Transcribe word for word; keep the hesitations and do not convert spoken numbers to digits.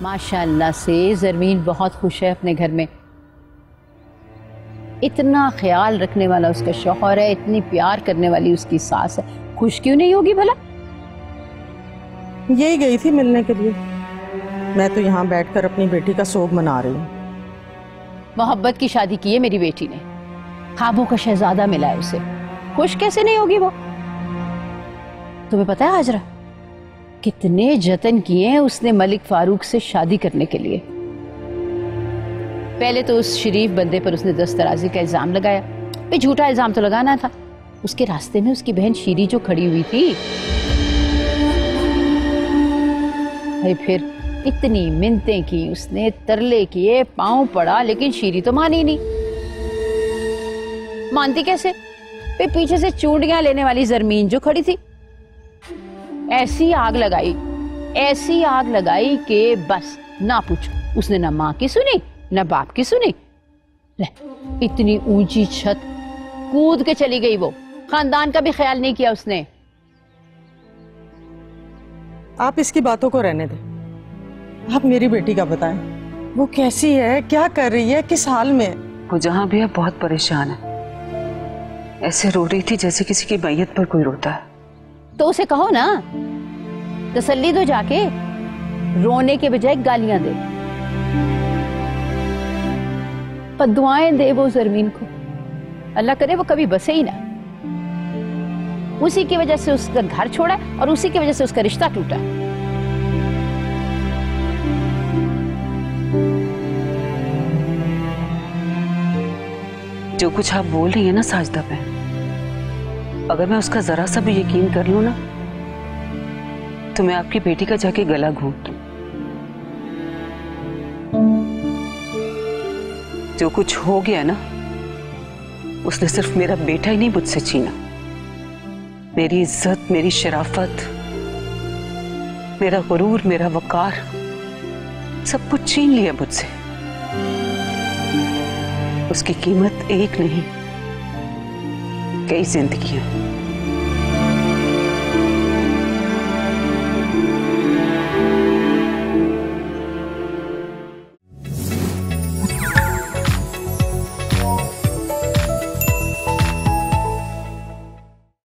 माशाअल्लाह से ज़रमीन बहुत खुश है अपने घर में। इतना ख्याल रखने वाला उसका शौहर है, इतनी प्यार करने वाली उसकी सास है, खुश क्यों नहीं होगी भला? यही गई थी मिलने के लिए। मैं तो यहाँ बैठकर अपनी बेटी का सोग मना रही हूँ। मोहब्बत की शादी की है मेरी बेटी ने, ख्वाबों का शहजादा मिला है उसे, खुश कैसे नहीं होगी वो? तुम्हें पता है हाजरा, कितने जतन किए हैं उसने मलिक फारूक से शादी करने के लिए। पहले तो उस शरीफ बंदे पर उसने दस्तराजी का इल्जाम लगाया, पे झूठा इल्जाम तो लगाना था। उसके रास्ते में उसकी बहन शीरी जो खड़ी हुई थी, भाई फिर इतनी मिन्नतें की उसने, तरले किए, पांव पड़ा, लेकिन शीरी तो मानी नहीं। मानती कैसे? पे पीछे से चूड़ियां लेने वाली ज़रमीन जो खड़ी थी, ऐसी आग लगाई, ऐसी आग लगाई कि बस ना पूछो। उसने ना माँ की सुनी ना बाप की सुनी, इतनी ऊंची छत कूद के चली गई वो, खानदान का भी ख्याल नहीं किया उसने। आप इसकी बातों को रहने दें, आप मेरी बेटी का बताएं, वो कैसी है, क्या कर रही है, किस हाल में? वो जहां भी है बहुत परेशान है, ऐसे रो रही थी जैसे किसी की मैयत पर कोई रोता है। तो उसे कहो ना, तसल्ली दो जाके, रोने के बजाय गालियां दे, पर दुआएं दे वो ज़रमीन को, अल्लाह करे वो कभी बसे ही ना। उसी की वजह से उसका घर छोड़ा और उसी की वजह से उसका रिश्ता टूटा। जो कुछ आप बोल रही है ना साजदा पे, अगर मैं उसका जरा सा भी यकीन कर लूं ना, तो मैं आपकी बेटी का जाके गला घोंट दूं। जो कुछ हो गया ना, उसने सिर्फ मेरा बेटा ही नहीं मुझसे छीना, मेरी इज्जत, मेरी शराफत, मेरा गुरूर, मेरा वकार, सब कुछ छीन लिया मुझसे। उसकी कीमत एक नहीं, कई जिंदगियां।